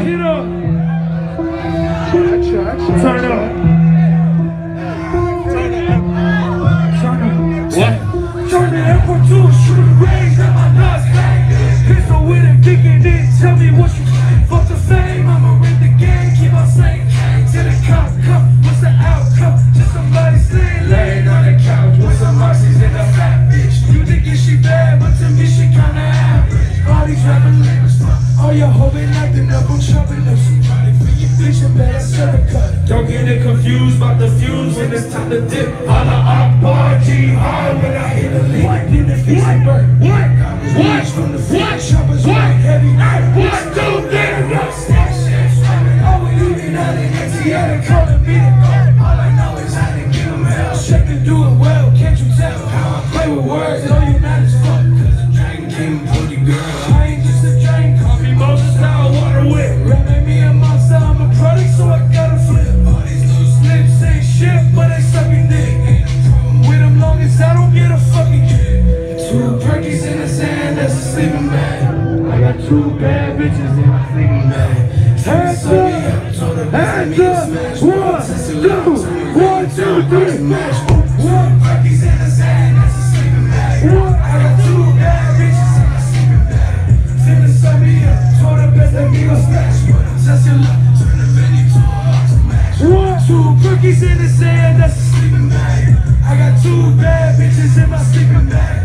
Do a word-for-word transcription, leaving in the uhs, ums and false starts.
it up. Turn it up. Turn it up. What? Turn the amp up to a shooting range. Let my nuts hang. Pistol with it, kicking it. Tell me what you fuck the fame. I'ma read the game. Keep on saying till the cops come. What's the outcome? Just somebody sitting laying on the couch with some oxys in a fat bitch. You think she bad, but to me she kinda average. All these rapping lyrics, all your hoping acting up, I'm chopping up somebody for your bitch and better serve a cut. Don't get it confused about the fuse when it's time to dip. Holla up, bar G hard when I hit the lick. Then if it's a bird, what? What? From the what? Choppers what? Heavy. What? Do that? Oh, we leaving out in N T L and calling me the goat. All I know is how to give them hell. Check and do it well, can't you tell how I play with words? Know you not as fuck, cause the dragon came and put the girl. I ain't just a dragon, call me Moses, now I water whip. Rap made me a monster, I'm a product, so I gotta flip. All these little slips ain't shit, but they sucking dick. Ain't no problem with them long as I don't get a fucking kick. Two perkies in the sand, that's a sleeping bag. I got two bad bitches in my sleeping bag. Hands up, hands up, one, two, one, two, three, smash. One perkies in the sand, that's a sleeping bag. I got two bad bitches in my sleeping bag. Finna sum me up, told her best let me go smash. But I'm just your luck, turn the venue to a hard smash. One, two perkies in the sand, that's a sleeping bag. I got two bad bitches in my sleeping bag.